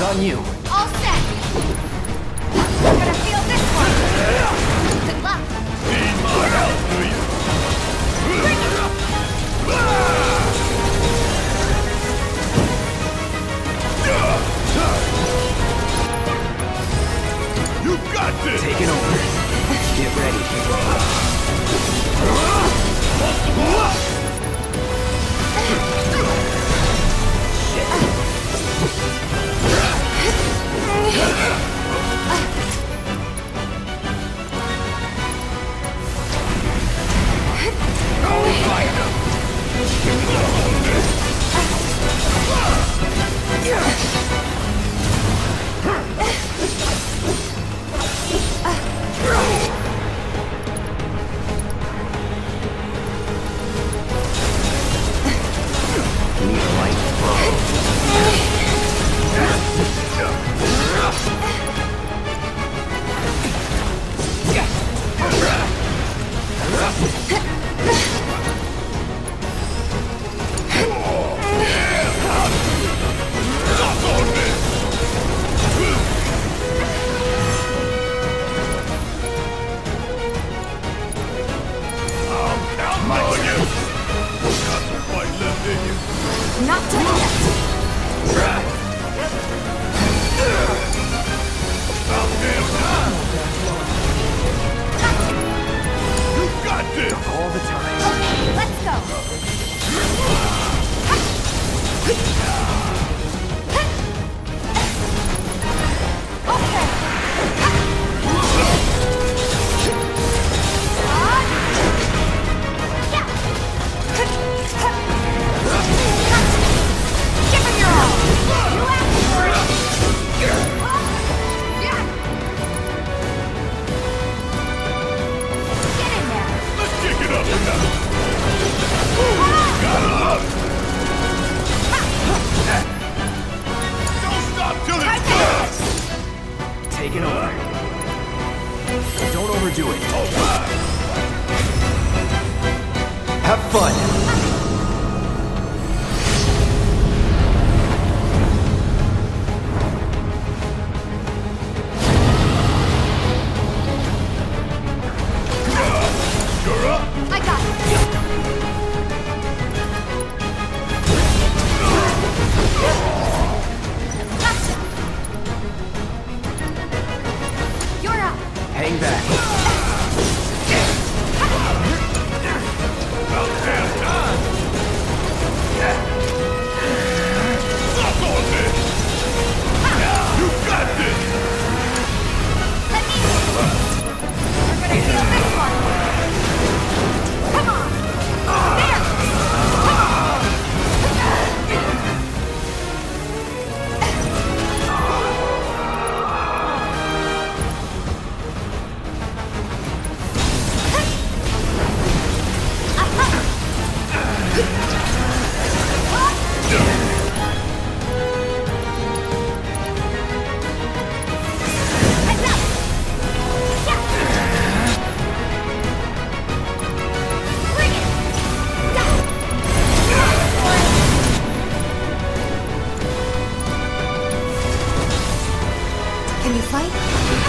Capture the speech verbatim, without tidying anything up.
on you. All set. You're gonna feel this one. Good luck. Need my help, do you? Bring it. You got this! Taking over. Get ready. Need a light throw. Not done yet. About damn time! You got this! All the time. Okay, let's go. Okay. Give him your all. You asked for it. Yeah. Get in there. Let's kick it up now! Gotta love it! Don't stop till it's done! Taking over. Don't overdo it. Have fun. You're up! I got it. Gotcha. You're up. Hang back. About damn time! Stop on this! You got this! Let me in. You're gonna feel this one. Come on. There. Come on. Heads up. Yeah. Bring it. Go. Can you fight?